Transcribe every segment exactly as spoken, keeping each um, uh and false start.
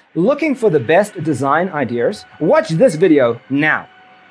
Looking for the best design ideas? Watch this video now.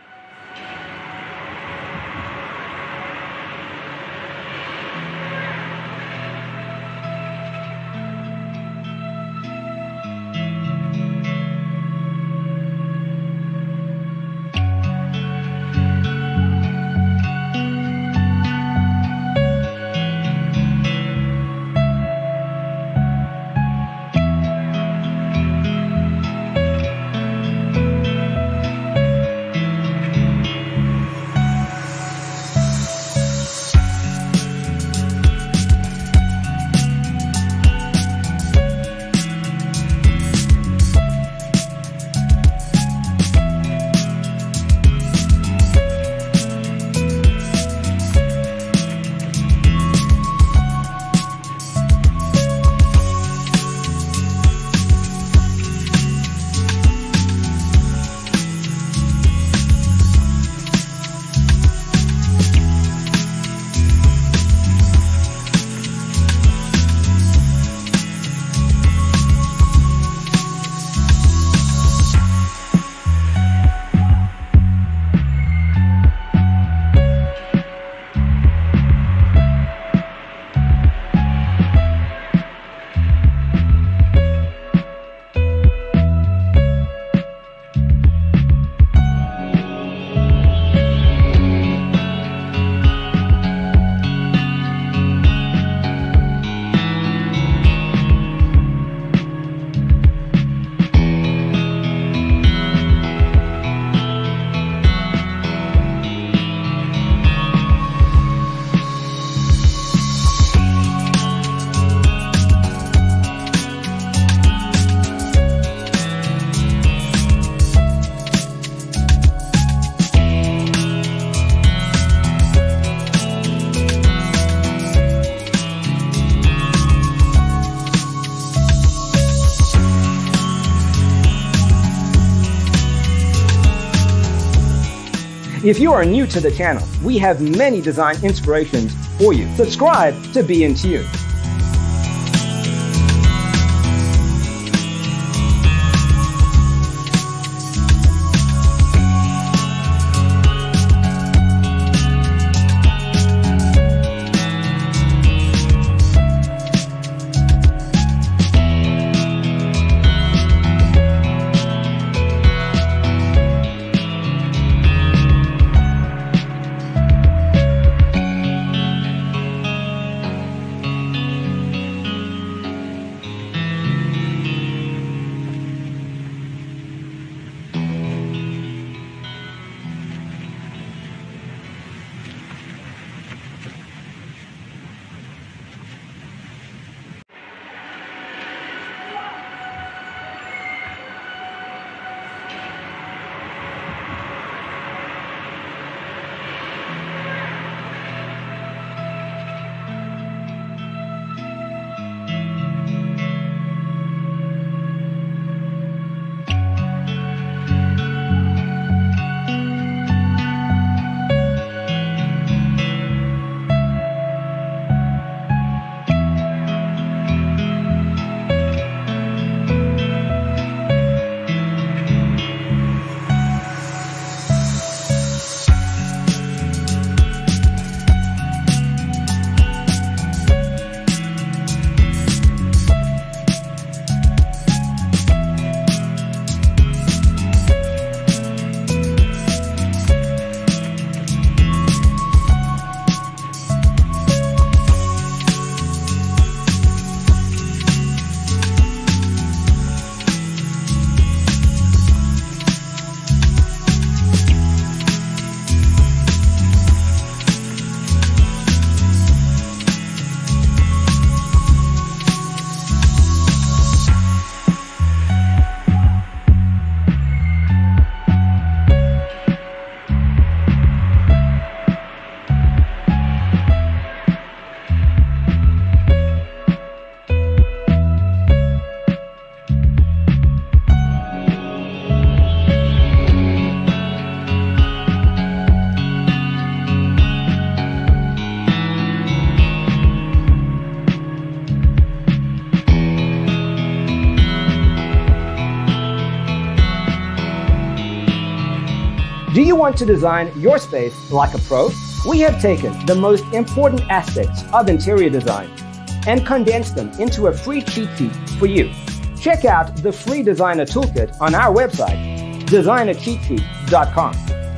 If you are new to the channel, we have many design inspirations for you. Subscribe to be in tune. Do you want to design your space like a pro? We have taken the most important aspects of interior design and condensed them into a free cheat sheet for you. Check out the free designer toolkit on our website, designer cheat sheet dot com.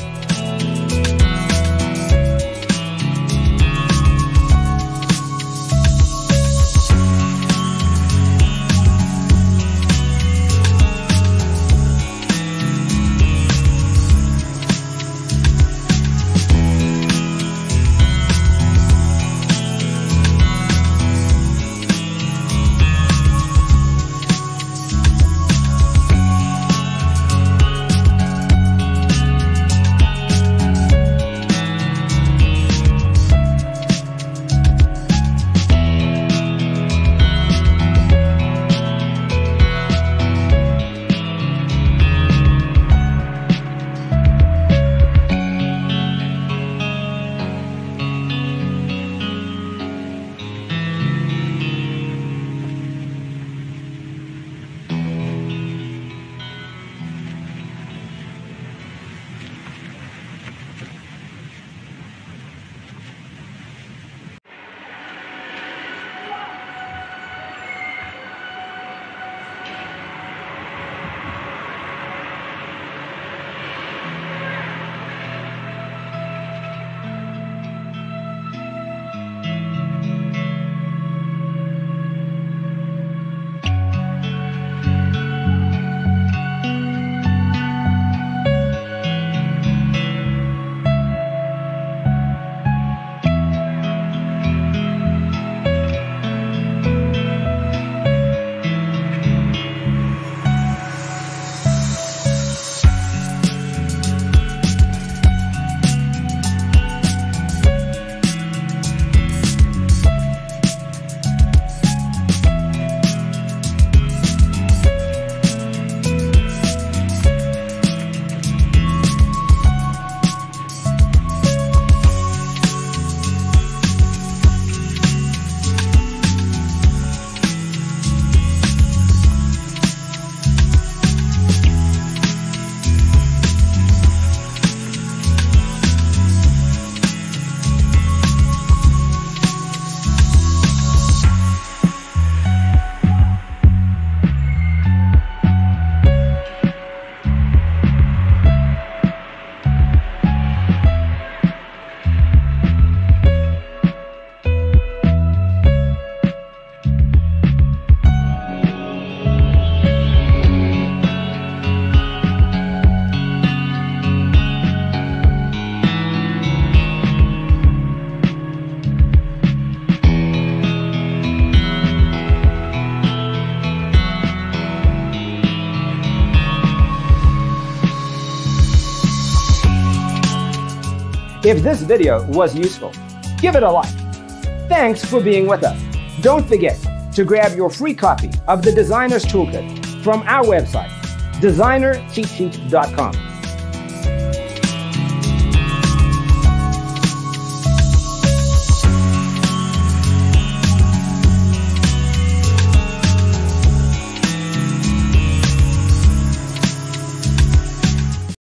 If this video was useful, give it a like. Thanks for being with us. Don't forget to grab your free copy of the Designer's Toolkit from our website, designer cheat sheet dot com.